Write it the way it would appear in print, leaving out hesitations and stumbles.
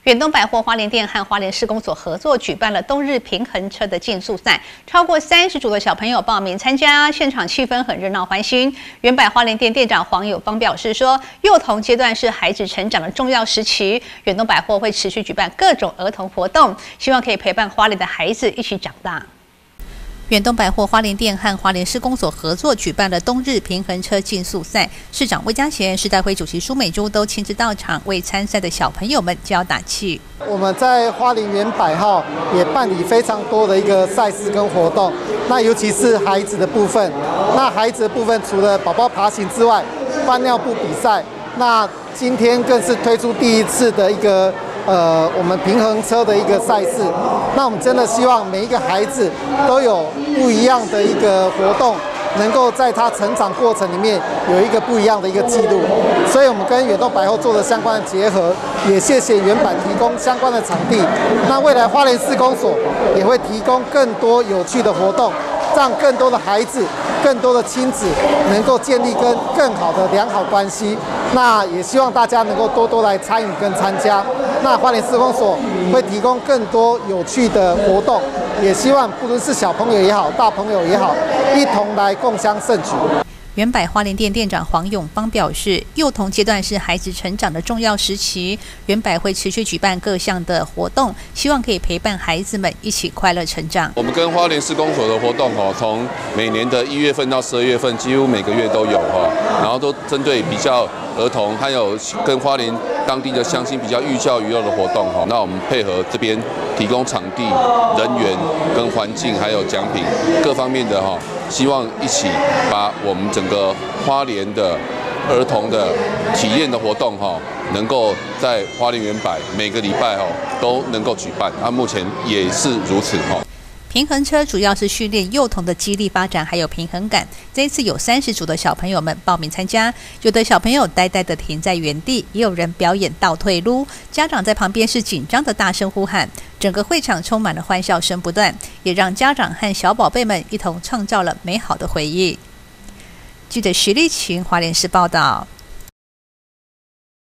远东百货花莲店和花莲市公所合作举办了冬日平衡车的竞速赛，超过30组的小朋友报名参加，现场气氛很热闹欢欣。远百花莲店店长黄友芳表示说，幼童阶段是孩子成长的重要时期，远东百货会持续举办各种儿童活动，希望可以陪伴花莲的孩子一起长大。远东百货花莲店和花莲市公所合作举办了冬日平衡车竞速赛，市长魏家贤、市代会主席苏美珠都亲自到场，为参赛的小朋友们加油打气。 我们在花莲远百号也办理非常多的一个赛事跟活动，那尤其是孩子的部分。那孩子的部分除了宝宝爬行之外，翻尿布比赛，那今天更是推出第一次的一个我们平衡车的一个赛事。那我们真的希望每一个孩子都有不一样的一个活动，能够在他成长过程里面有一个不一样的一个记录。所以我们跟远东百货做了相关的结合，也谢谢远百提供相关的场地。那未来花莲市公所也会提供更多有趣的活动，让更多的孩子、更多的亲子能够建立更好的良好关系。那也希望大家能够多多来参与跟参加。那花莲市公所会提供更多有趣的活动，也希望不论是小朋友也好，大朋友也好，一同来共襄盛举。 远百花莲店店长黄永芳表示，幼童阶段是孩子成长的重要时期，远百会持续举办各项的活动，希望可以陪伴孩子们一起快乐成长。 我们跟花莲市公所的活动从每年的1月份到12月份，几乎每个月都有然后都针对比较儿童，还有跟花莲当地的乡亲比较寓教于乐的活动那我们配合这边提供场地、人员跟环境，还有奖品各方面的希望一起把我们整个花莲的儿童的体验的活动能够在花莲远百每个礼拜都能够举办，目前也是如此平衡车主要是训练幼童的肌力发展还有平衡感。这一次有30组的小朋友们报名参加，有的小朋友呆呆的停在原地，也有人表演倒退撸，家长在旁边是紧张的大声呼喊，整个会场充满了欢笑声不断，也让家长和小宝贝们一同创造了美好的回忆。记者徐丽琴花莲市报道。